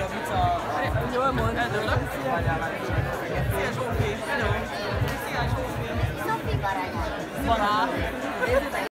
Jól mondtad. Szia Zsófi! Hello! Szia Zsófi! Szofi Baranya. Bará!